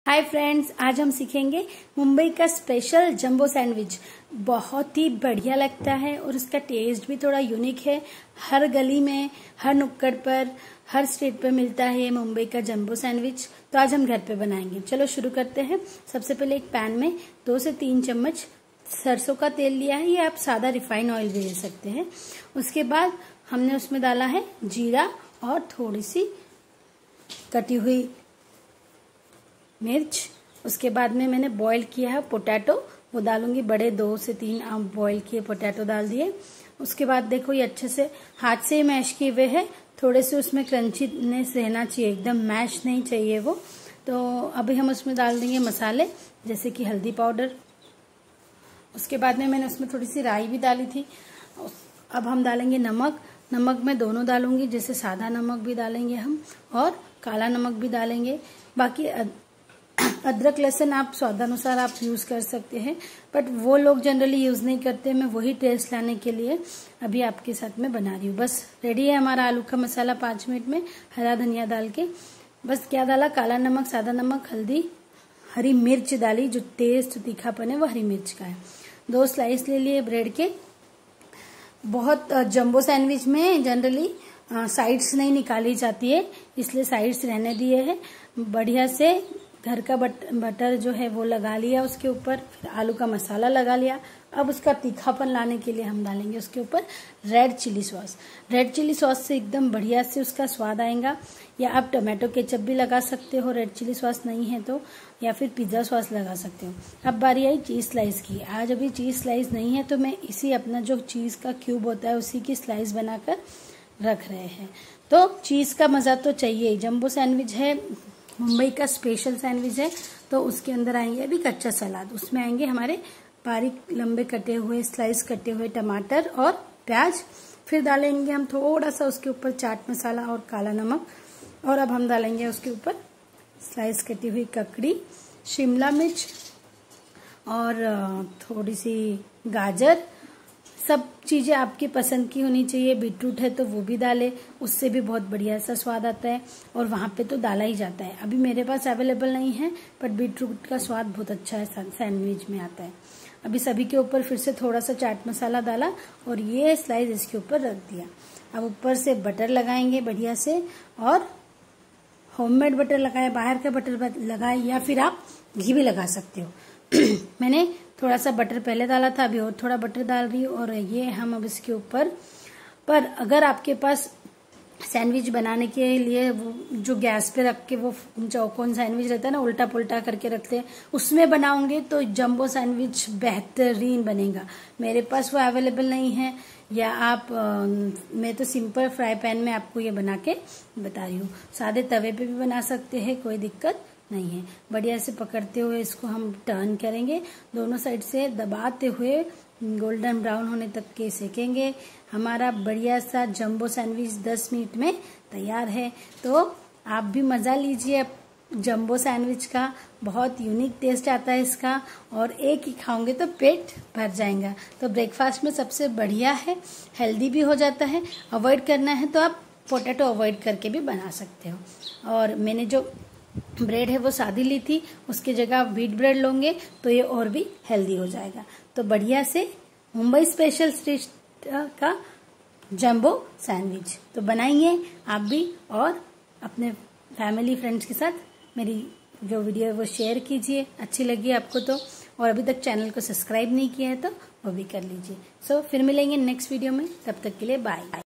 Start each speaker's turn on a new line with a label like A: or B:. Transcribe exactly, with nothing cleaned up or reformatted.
A: Hi friends, आज हम सीखेंगे मुंबई का स्पेशल जंबो सैंडविच। बहुत ही बढ़िया लगता है और उसका टेस्ट भी थोड़ा यूनिक है। हर गली में, हर नुक्कड़ पर, हर स्ट्रीट पर मिलता है ये मुंबई का जंबो सैंडविच। तो आज हम घर पे बनाएंगे। चलो शुरू करते हैं। सबसे पहले एक पैन में दो से तीन चम्मच सरसों का तेल लिया है, या आप सादा रिफाइन ऑयल भी ले सकते हैं। उसके बाद हमने उसमें डाला है जीरा और थोड़ी सी कटी हुई मिर्च। उसके बाद में मैंने बॉईल किया है पोटैटो, वो डालूंगी। बड़े दो से तीन आप बॉईल किए पोटैटो डाल दिए। उसके बाद देखो ये अच्छे से हाथ से ही मैश किए हुए है। थोड़े से उसमें क्रंचीनेस रहना चाहिए, एकदम मैश नहीं चाहिए वो। तो अभी हम उसमें डाल देंगे मसाले, जैसे कि हल्दी पाउडर। उसके बाद में मैंने उसमें थोड़ी सी राई भी डाली थी। अब हम डालेंगे नमक। नमक मैं दोनों डालूंगी, जैसे सादा नमक भी डालेंगे हम और काला नमक भी डालेंगे। बाकी अदरक लहसुन आप स्वादानुसार आप यूज कर सकते हैं, बट वो लोग जनरली यूज नहीं करते। मैं वही टेस्ट लाने के लिए अभी आपके साथ में बना रही हूँ। बस रेडी है हमारा आलू का मसाला। पांच मिनट में हरा धनिया डाल के बस क्या डाला, काला नमक, सादा नमक, हल्दी, हरी मिर्च डाली। जो टेस्ट तीखापन है वो हरी मिर्च का है। दो स्लाइस ले लिए ब्रेड के। बहुत जंबो सैंडविच में जनरली साइड्स नहीं निकाली जाती है, इसलिए साइड्स रहने दिए हैं। बढ़िया से घर का बट, बटर जो है वो लगा लिया उसके ऊपर, फिर आलू का मसाला लगा लिया। अब उसका तीखापन लाने के लिए हम डालेंगे उसके ऊपर red chilli sauce. Red chilli sauce से एकदम बढ़िया से उसका स्वाद आएगा। या आप टमाटो केचप भी लगा सकते हो, रेड चिली सॉस नहीं है तो, या फिर पिज्जा सॉस लगा सकते हो। अब बारी आई चीज स्लाइस की। आज अभी चीज स्लाइस नहीं है, तो मैं इसी अपना जो चीज का क्यूब होता है उसी की स्लाइस बनाकर रख रहे हैं। तो चीज का मजा तो चाहिए। जंबो सैंडविच है, मुंबई का स्पेशल सैंडविच है, तो उसके अंदर आएंगे अभी कच्चा सलाद। उसमें आएंगे हमारे बारीक लंबे कटे हुए स्लाइस कटे हुए टमाटर और प्याज। फिर डालेंगे हम थोड़ा सा उसके ऊपर चाट मसाला और काला नमक। और अब हम डालेंगे उसके ऊपर स्लाइस कटी हुई ककड़ी, शिमला मिर्च और थोड़ी सी गाजर। सब चीजें आपकी पसंद की होनी चाहिए। बीटरूट है तो वो भी डाले, उससे भी बहुत बढ़िया सा स्वाद आता है। और वहां पे तो डाला ही जाता है। अभी मेरे पास अवेलेबल नहीं है, बट बीटरूट का स्वाद बहुत अच्छा है, सैंडविच में आता है। अभी सभी के ऊपर फिर से थोड़ा सा चाट मसाला डाला और ये स्लाइस इसके ऊपर रख दिया। अब ऊपर से बटर लगाएंगे बढ़िया से, और होममेड बटर लगाए, बाहर का बटर लगाए, या फिर आप घी भी लगा सकते हो। मैंने थोड़ा सा बटर पहले डाला था, अभी और थोड़ा बटर डाल रही हूँ। और ये हम अब इसके ऊपर पर अगर आपके पास सैंडविच बनाने के लिए वो जो गैस पे रख के वो चौकोन सैंडविच रहता है ना, उल्टा पुल्टा करके रखते हैं, उसमें बनाऊंगे तो जंबो सैंडविच बेहतरीन बनेगा। मेरे पास वो अवेलेबल नहीं है। या आप आ, मैं तो सिंपल फ्राई पैन में आपको ये बना के बता रही हूँ। सादे तवे पे भी बना सकते हैं, कोई दिक्कत नहीं है। बढ़िया से पकड़ते हुए इसको हम टर्न करेंगे, दोनों साइड से दबाते हुए गोल्डन ब्राउन होने तक के सेकेंगे। हमारा बढ़िया सा जंबो सैंडविच दस मिनट में तैयार है। तो आप भी मजा लीजिए जंबो सैंडविच का। बहुत यूनिक टेस्ट आता है इसका, और एक ही खाओगे तो पेट भर जाएगा। तो ब्रेकफास्ट में सबसे बढ़िया है, हेल्दी भी हो जाता है। अवॉइड करना है तो आप पोटैटो अवॉइड करके भी बना सकते हो। और मैंने जो ब्रेड है वो सादी ली थी, उसकी जगह आप व्हीट ब्रेड लोगे तो ये और भी हेल्दी हो जाएगा। तो बढ़िया से मुंबई स्पेशल स्ट्रीट का जंबो सैंडविच तो बनाइए आप भी, और अपने फैमिली फ्रेंड्स के साथ मेरी जो वीडियो है वो शेयर कीजिए, अच्छी लगी आपको तो। और अभी तक चैनल को सब्सक्राइब नहीं किया है तो वो भी कर लीजिए। सो फिर मिलेंगे नेक्स्ट वीडियो में, तब तक के लिए बाय।